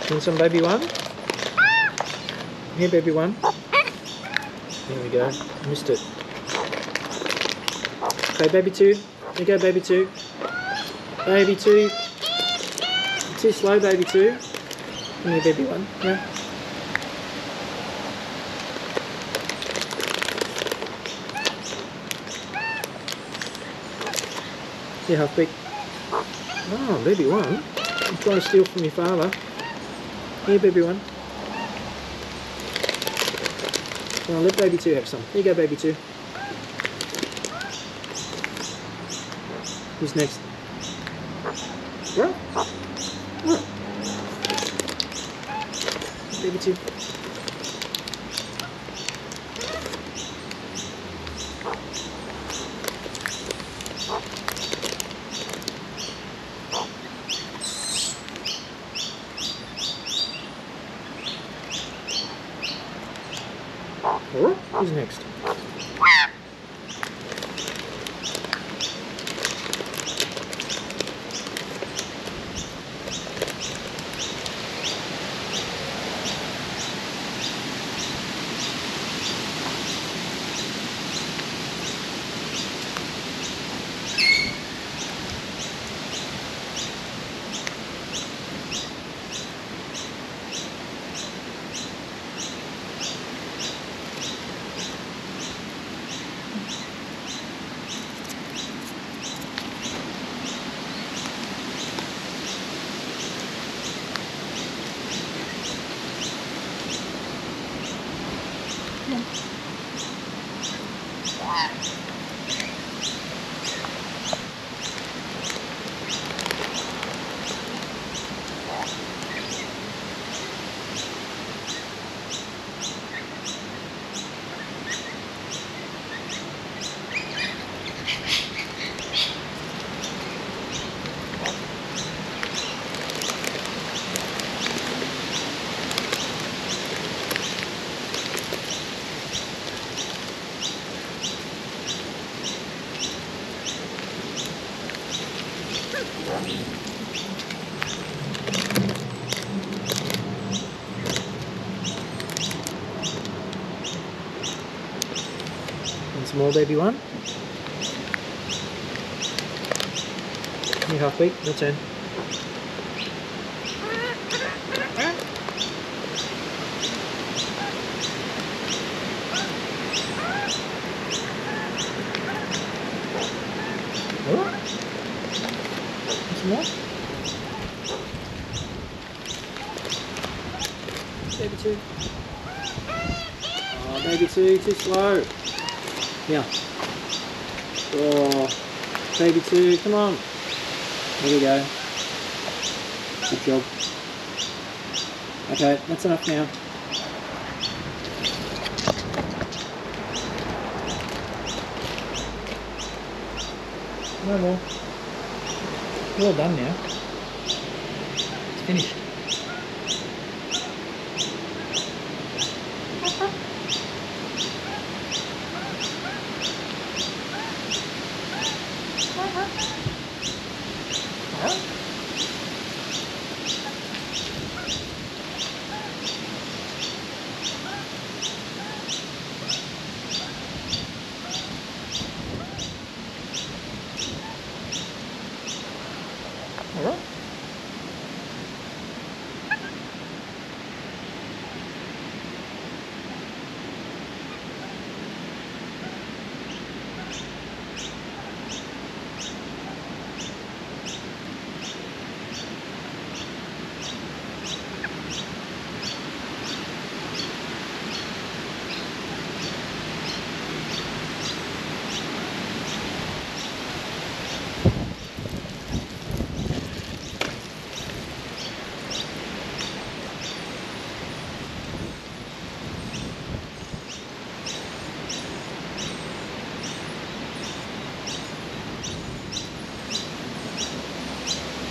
Want some, baby one? Here, baby one. There we go. Missed it. Okay, baby two. There you go, baby two. Baby two. Too slow, baby two. Come here, baby one. Yeah. Yeah, Halfbeak. Oh, baby one. I'm trying to steal from your father. Here, baby one. Well, let baby two have some. Here you go, baby two. Who's next? What? Baby two. Alright, who's next? And some more, baby one. You Halfbeak, your turn. Oh. Some more. Baby two. Oh, baby two, too slow. Yeah. Oh, baby two, come on. There we go. Good job. Okay, that's enough now. No more. We're all done now. It's finished. Alright.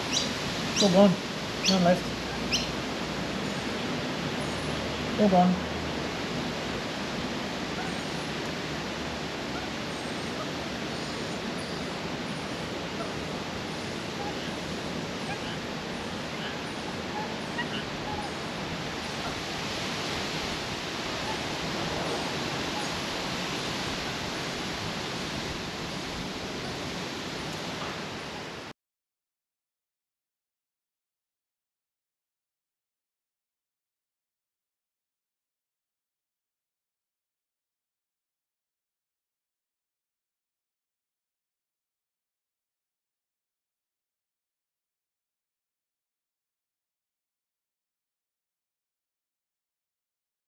All gone. None left. All gone.